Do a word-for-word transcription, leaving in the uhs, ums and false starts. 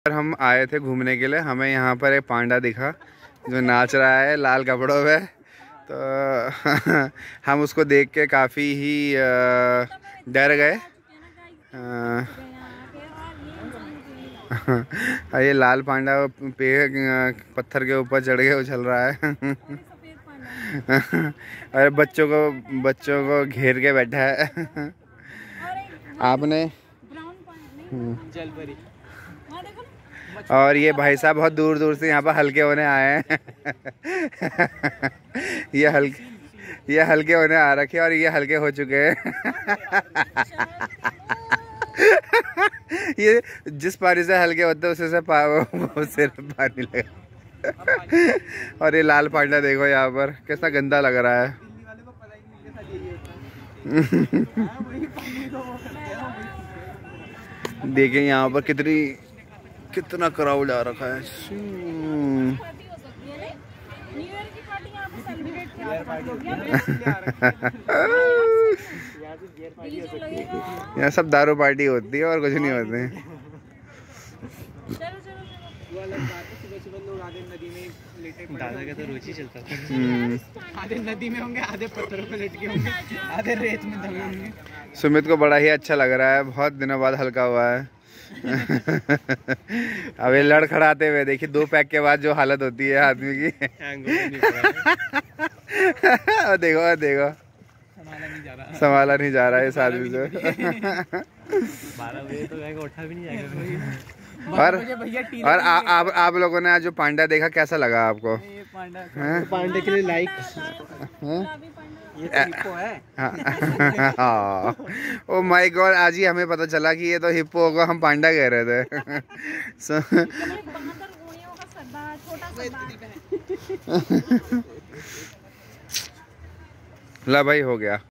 हम आए थे घूमने के लिए, हमें यहाँ पर एक पांडा दिखा जो नाच रहा है लाल कपड़ों में। तो हम उसको देख के काफ़ी ही डर गए। ये लाल पांडा पेड़ पत्थर के ऊपर चढ़ के उछल रहा है। अरे बच्चों को बच्चों को घेर के बैठा है। आपने और ये भाई साहब बहुत दूर दूर से यहाँ पर हल्के होने आए हैं। ये हल्के ये हल्के होने आ रखे और ये हल्के हो चुके हैं। ये जिस पानी से हल्के होते हैं उसे से पा, सिर पानी लगा। और ये लाल पांडा देखो यहाँ पर कैसा गंदा लग रहा है। देखें यहाँ पर कितनी कितना क्राउड आ रखा है। यहाँ सब दारू पार्टी होती है और कुछ नहीं होते हैं। दादा का तो रोज ही चलता था। आधे नदी में होंगे, आधे पत्थरों पे लटके होंगे, आधे रेत में दबे होंगे। सुमित को बड़ा ही अच्छा लग रहा है, बहुत दिनों बाद हल्का हुआ है। अब ये लड़खड़ाते हुए देखिए, दो पैक के बाद जो हालत होती है आदमी की। और देखो और देखो संभाला नहीं जा रहा संभाला नहीं जा रहा है इस आदमी से। बारह बजे तो जाएगा, उठा भी नहीं जाएगा। और और आ, आप आप लोगों ने आज जो पांडा देखा कैसा लगा आपको? ये पांडा पांडे के लिए लाइक ये तो हिप्पो है। हाँ ओ माय गॉड, आज ही हमें पता चला कि ये तो हिप्पो होगा, हम पांडा कह रहे थे। so, ला भाई हो गया।